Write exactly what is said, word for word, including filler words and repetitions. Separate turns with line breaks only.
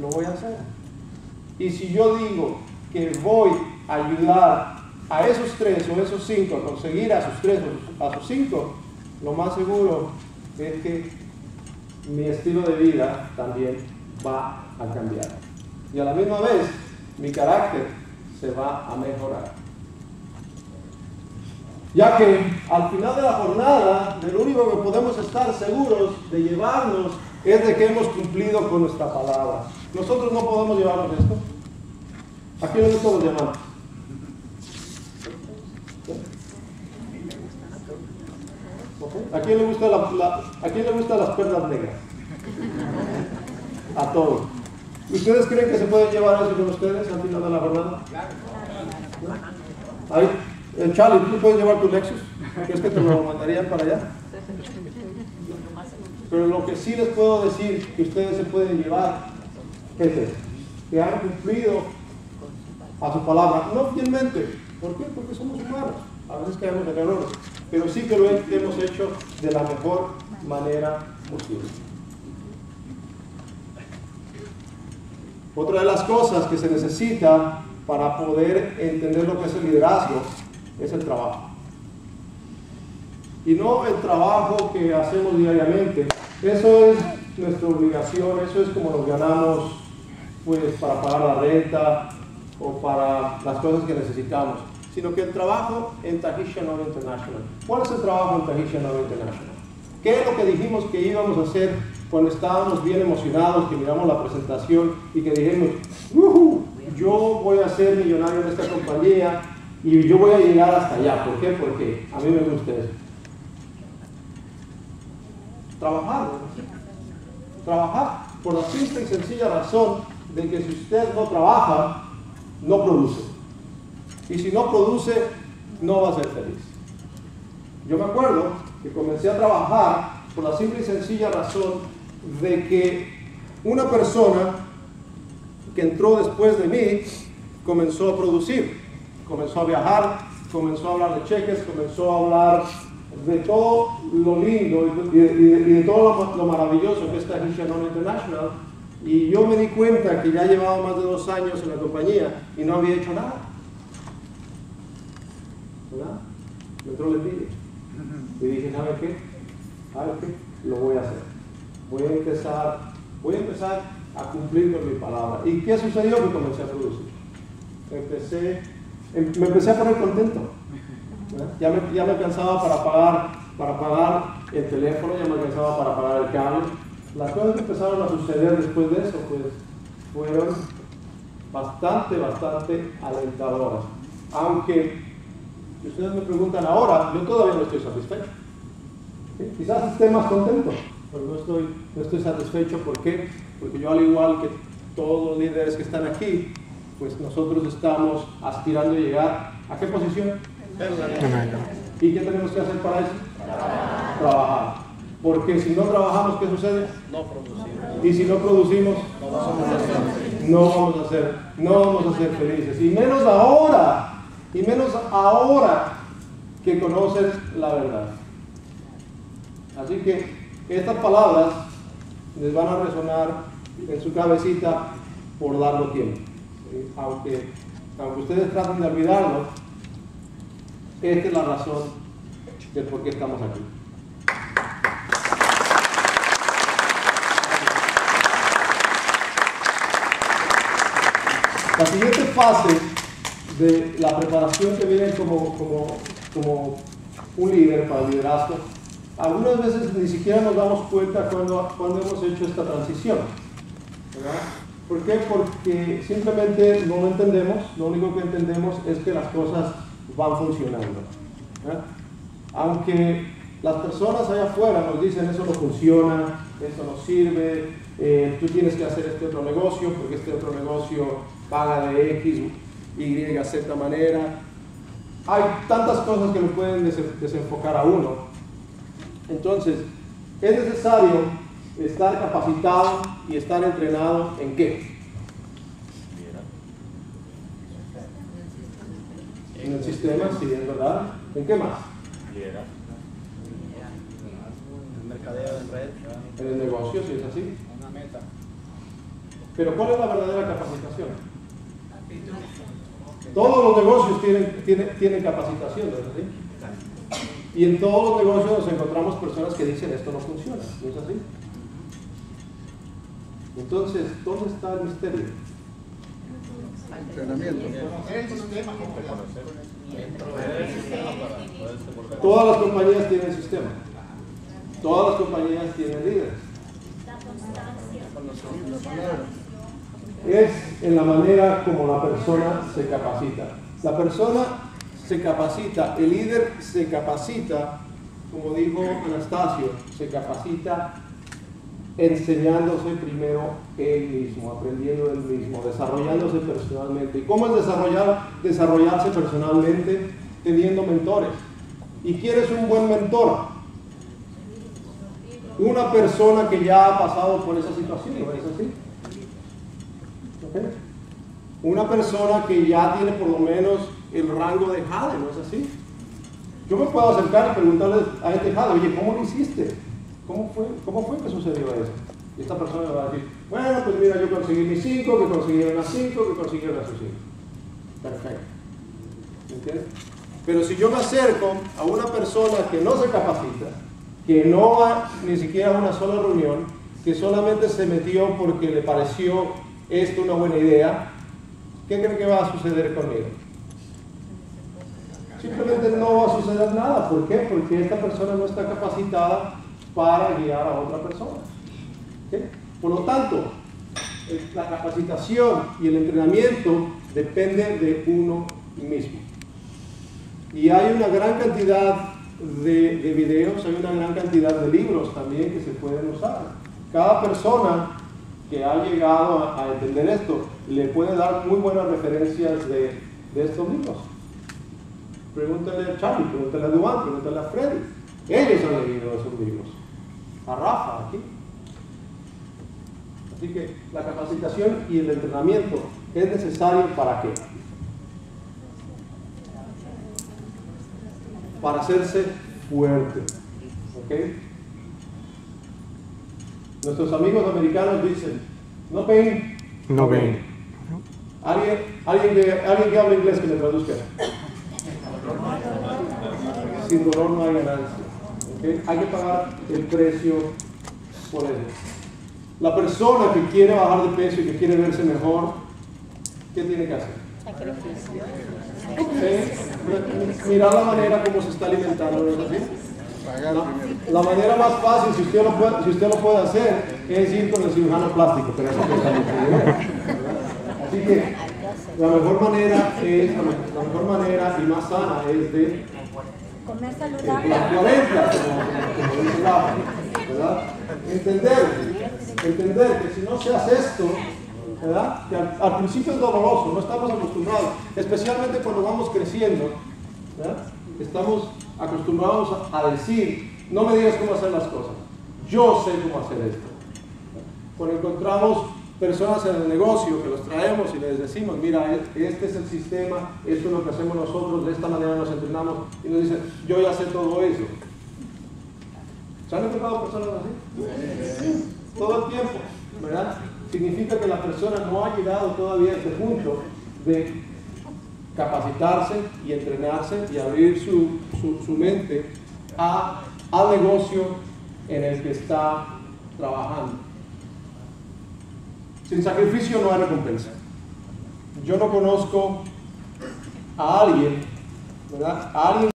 lo voy a hacer. Y si yo digo que voy a ayudar a esos tres o esos cinco a conseguir a sus tres o a sus cinco, lo más seguro es que mi estilo de vida también va a cambiar. Y a la misma vez, mi carácter se va a mejorar. Ya que al final de la jornada, de lo único que podemos estar seguros de llevarnos es de que hemos cumplido con nuestra palabra. Nosotros no podemos llevarnos esto. ¿A quién le gustan los diamantes? ¿A quién le gusta la, la, ¿a quién le gustan las perlas negras? A todos. ¿Ustedes creen que se pueden llevar eso con ustedes al final de la jornada? Ahí, eh, Charlie, ¿tú puedes llevar tu Lexus? ¿Crees que te lo mandarían para allá? Pero lo que sí les puedo decir que ustedes se pueden llevar es eso, que han cumplido a su palabra, no fielmente. ¿Por qué? Porque somos humanos. A veces caemos en errores, pero sí que lo hemos hecho de la mejor manera posible. Otra de las cosas que se necesita para poder entender lo que es el liderazgo es el trabajo. Y no el trabajo que hacemos diariamente. Eso es nuestra obligación, eso es como nos ganamos pues, para pagar la renta o para las cosas que necesitamos. Sino que el trabajo en Tahitian Oro International. ¿Cuál es el trabajo en Tahitian Oro International? ¿Qué es lo que dijimos que íbamos a hacer cuando estábamos bien emocionados, que miramos la presentación y que dijimos, uh-huh, yo voy a ser millonario en esta compañía y yo voy a llegar hasta allá? ¿Por qué? Porque a mí me gusta eso. Trabajar. Trabajar por la simple y sencilla razón de que si usted no trabaja, no produce. Y si no produce, no va a ser feliz. Yo me acuerdo que comencé a trabajar por la simple y sencilla razón de que una persona que entró después de mí comenzó a producir, comenzó a viajar, comenzó a hablar de cheques, comenzó a hablar de todo lo lindo y de, y de, y de todo lo, lo maravilloso que es Tahitian Oro International. Y yo me di cuenta que ya llevaba más de dos años en la compañía y no había hecho nada. ¿Verdad? Me entró el envidia. Y dije, ¿sabe qué? ¿Sabe qué? Lo voy a hacer. Voy a empezar, voy a empezar a cumplir con mi palabra. ¿Y qué sucedió? Que comencé a producir. Empecé, em, me empecé a poner contento. Ya me, ya me alcanzaba para pagar, para pagar el teléfono, ya me alcanzaba para pagar el cable. Las cosas que empezaron a suceder después de eso, pues, fueron bastante, bastante alentadoras. Aunque, si ustedes me preguntan ahora, yo todavía no estoy satisfecho. ¿Sí? Quizás esté más contento, pero no estoy, no estoy satisfecho. ¿Por qué? Porque yo, al igual que todos los líderes que están aquí, pues nosotros estamos aspirando a llegar ¿a qué posición? ¿Y qué tenemos que hacer para eso? Trabajar. Porque si no trabajamos, ¿qué sucede?
No producimos.
Y si no producimos,
No vamos a hacer.
no vamos a ser, no vamos a ser felices. Y menos ahora, y menos ahora que conocen la verdad. Así que estas palabras les van a resonar en su cabecita por largo tiempo. ¿Sí? Aunque, aunque ustedes traten de olvidarlo, esta es la razón del por qué estamos aquí. La siguiente fase de la preparación que viene como, como, como un líder para el liderazgo, algunas veces ni siquiera nos damos cuenta cuando, cuando hemos hecho esta transición, ¿verdad? ¿Por qué? Porque simplemente no lo entendemos, lo único que entendemos es que las cosas van funcionando, ¿verdad? Aunque las personas allá afuera nos dicen eso no funciona, eso no sirve, eh, tú tienes que hacer este otro negocio porque este otro negocio paga de X, Y, Z manera. Hay tantas cosas que lo pueden des desenfocar a uno. Entonces, es necesario estar capacitado y estar entrenado ¿en qué? En el sistema, sí, es verdad. ¿En qué más?
El mercadeo en red.
En el negocio, si es así.
Una meta.
Pero ¿cuál es la verdadera capacitación? Todos los negocios tienen, tienen, tienen capacitación, ¿no es así? Y en todos los negocios nos encontramos personas que dicen esto no funciona, ¿no es así? Entonces, ¿dónde está el misterio?
Entrenamiento.
Todas las compañías tienen sistema. Todas las compañías tienen líderes. Es en la manera como la persona se capacita. La persona se capacita, el líder se capacita, como dijo Anastasio, se capacita enseñándose primero él mismo, aprendiendo él mismo, desarrollándose personalmente. ¿Y cómo es desarrollar, desarrollarse personalmente? Teniendo mentores. ¿Y quién es un buen mentor? Una persona que ya ha pasado por esa situación, ¿no es así? ¿Okay? Una persona que ya tiene por lo menos el rango de Jade, ¿no es así? Yo me puedo acercar y preguntarle a este Jade, oye, ¿cómo lo hiciste? ¿Cómo fue, ¿Cómo fue que sucedió eso? Y esta persona me va a decir, bueno, pues mira, yo conseguí mis cinco, que consiguieron las cinco, que consiguieron las sus cinco. Perfecto. ¿Entiendes? Pero si yo me acerco a una persona que no se capacita, que no va ni siquiera a una sola reunión, que solamente se metió porque le pareció esto una buena idea, ¿qué cree que va a suceder conmigo? Simplemente no va a suceder nada. ¿Por qué? Porque esta persona no está capacitada para guiar a otra persona. ¿Okay? Por lo tanto, la capacitación y el entrenamiento depende de uno mismo. Y hay una gran cantidad de, de videos, hay una gran cantidad de libros también que se pueden usar. Cada persona que ha llegado a, a entender esto le puede dar muy buenas referencias de, de estos libros. Pregúntale a Charlie, pregúntale a Duane, pregúntale a Freddy. Ellos han leído esos libros. A Rafa, aquí. Así que la capacitación y el entrenamiento es necesario ¿para qué? Para hacerse fuerte. ¿Ok? Nuestros amigos americanos dicen, no pain,
no gain.
¿Alguien, alguien, que, alguien que habla inglés que me traduzca. Sin dolor no hay ganancia. ¿Okay? Hay que pagar el precio por eso. La persona que quiere bajar de peso y que quiere verse mejor, ¿qué tiene que hacer?
Sacrificio.
¿Sí? Mirar la manera como se está alimentando, ¿no es así? La, la manera más fácil, si usted, lo puede, si usted lo puede hacer, es ir con el cirujano plástico, pero eso cuesta mucho dinero. Así que la mejor manera es, la mejor manera y más sana es de
Comer saludable.
la cuarenta, como, como dice Rafa, ¿verdad? Entender, entender que si no se hace esto, ¿verdad? Que al, al principio es doloroso, no estamos acostumbrados, especialmente cuando vamos creciendo, ¿verdad? Estamos acostumbrados a, a decir, no me digas cómo hacer las cosas, yo sé cómo hacer esto. Cuando encontramos personas en el negocio que los traemos y les decimos, mira, este es el sistema, esto es lo que hacemos nosotros, de esta manera nos entrenamos, y nos dicen, yo ya sé todo eso. ¿Se han encontrado personas así? Todo el tiempo, ¿verdad? Significa que la persona no ha llegado todavía a este punto de capacitarse y entrenarse y abrir su, su, su mente a, al negocio en el que está trabajando. Sin sacrificio no hay recompensa. Yo no conozco a alguien, ¿verdad? A alguien